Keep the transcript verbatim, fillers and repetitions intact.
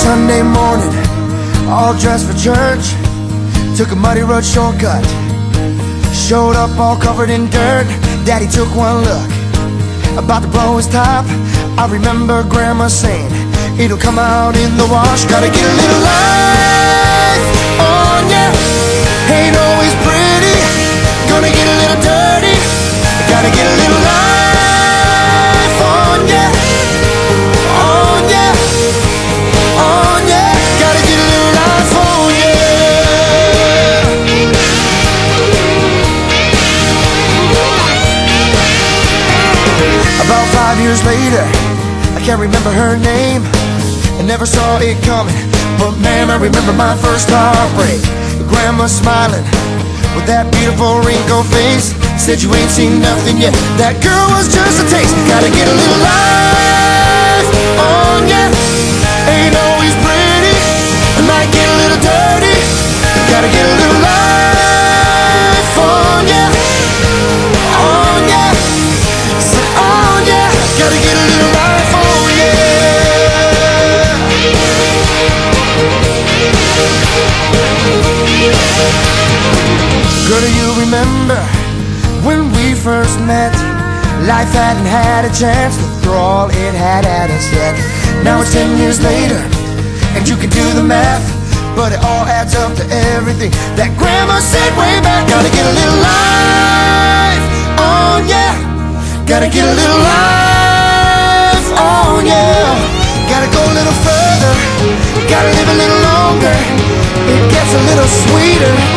Sunday morning, all dressed for church. Took a muddy road shortcut, showed up all covered in dirt. Daddy took one look, about to blow his top. I remember Grandma saying, it'll come out in the wash. Gotta get a little life on ya. Ain't always pretty, gonna get a little dirty. Gotta get a little life on ya, on ya, on ya. Gotta get a little life on ya. About five years later, I can't remember her name, I never saw it coming, but man, I remember my first heartbreak. Grandma smiling with that beautiful wrinkled face, said you ain't seen nothing yet, that girl was just a taste. Gotta get a little life on ya. Ain't always pretty, it might get a little dirty. Gotta get a little life on ya, on ya, so on ya. Gotta get a little life on ya. Girl, do you remember when we first met? Life hadn't had a chance to throw all it had at us yet. Now it's ten years later, and you can do the math, but it all adds up to everything that Grandma said way back. Gotta get a little life on ya. Gotta get a little life on ya. Gotta go a little further, gotta live a little longer. It gets a little sweeter